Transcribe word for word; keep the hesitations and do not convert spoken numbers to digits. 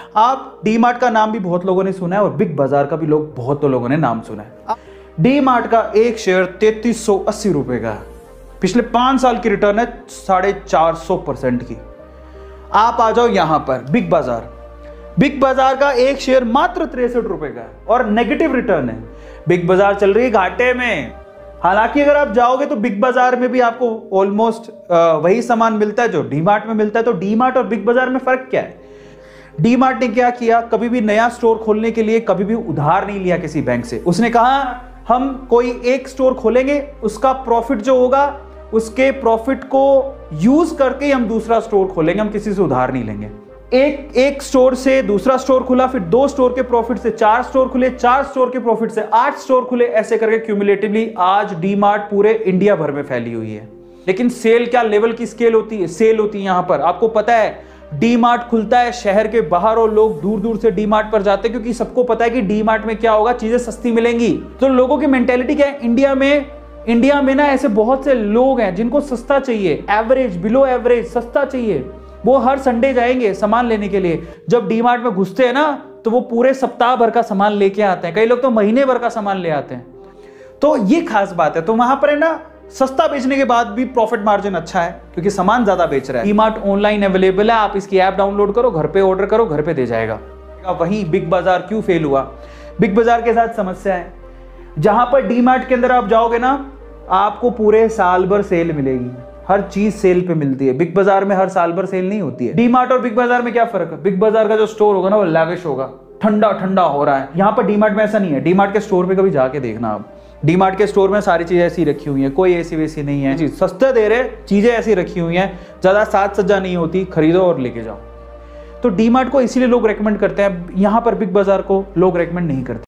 आप D mart का नाम भी बहुत लोगों ने सुना है और बिग बाजार का भी लोग बहुत तो लोगों ने नाम सुना है। डी मार्ट का एक शेयर तैतीस सौ अस्सी रुपए का है, पिछले पांच साल की रिटर्न है साढ़े चार सौ परसेंट की। आप आ जाओ यहां पर बिग बाजार, बिग बाजार का एक शेयर मात्र तिरसठ रुपए का है और नेगेटिव रिटर्न है। बिग बाजार चल रही है घाटे में। हालांकि अगर आप जाओगे तो बिग बाजार में भी आपको ऑलमोस्ट वही सामान मिलता है जो डी मार्ट में मिलता है। तो डी मार्ट और बिग बाजार में फर्क क्या है? डी मार्ट ने क्या किया, कभी भी नया स्टोर खोलने के लिए कभी भी उधार नहीं लिया किसी बैंक से। उसने कहा हम कोई एक स्टोर खोलेंगे, उसका प्रॉफिट जो होगा उसके प्रॉफिट को यूज करके हम दूसरा स्टोर खोलेंगे, हम किसी से उधार नहीं लेंगे। एक एक स्टोर से दूसरा स्टोर खुला, फिर दो स्टोर के प्रॉफिट से चार स्टोर खुले, चार स्टोर के प्रॉफिट से आठ स्टोर खुले, ऐसे करके क्यूमुलेटिवली आज डी मार्ट पूरे इंडिया भर में फैली हुई है। लेकिन सेल क्या लेवल की स्केल होती है, सेल होती है यहां पर। आपको पता है डी मार्ट खुलता है शहर के बाहर और लोग दूर दूर से डी मार्ट पर जाते हैं क्योंकि सबको पता है कि डी मार्ट में क्या होगा, चीजें सस्ती मिलेंगी। तो लोगों की मेंटेलिटी क्या है, इंडिया में इंडिया में ना ऐसे बहुत से लोग हैं जिनको सस्ता चाहिए, एवरेज बिलो एवरेज सस्ता चाहिए। वो हर संडे जाएंगे सामान लेने के लिए। जब डी मार्ट में घुसते हैं ना तो वो पूरे सप्ताह भर का सामान लेके आते हैं, कई लोग तो महीने भर का सामान ले आते हैं। तो ये खास बात है। तो वहां पर है ना सस्ता बेचने के बाद भी प्रॉफिट मार्जिन अच्छा है क्योंकि सामान ज्यादा बेच रहा है। डी मार्ट ऑनलाइन अवेलेबल है, आप इसकी ऐप डाउनलोड करो, घर पे ऑर्डर करो, घर पे दे जाएगा। वहीं बिग बाजार क्यों फेल हुआ? बिग बाजार के साथ समस्या है, जहां पर डी मार्ट के अंदर आप जाओगे ना आपको पूरे साल भर सेल मिलेगी, हर चीज सेल पे मिलती है। बिग बाजार में हर साल भर सेल नहीं होती है। डी मार्ट और बिग बाजार में क्या फर्क है? बिग बाजार का जो स्टोर होगा ना वो लैविश होगा, ठंडा ठंडा हो रहा है। यहाँ पर डी मार्ट में ऐसा नहीं है। डी मार्ट के स्टोर पे कभी जाके देखना आप, डी मार्ट के स्टोर में सारी चीजें ऐसी रखी हुई हैं, कोई ऐसी वैसी नहीं है। जी सस्ते दे रहे, चीजें ऐसी रखी हुई हैं, ज्यादा साज सज्जा नहीं होती, खरीदो और लेके जाओ। तो डी मार्ट को इसीलिए लोग रेकमेंड करते हैं, यहाँ पर बिग बाजार को लोग रेकमेंड नहीं करते।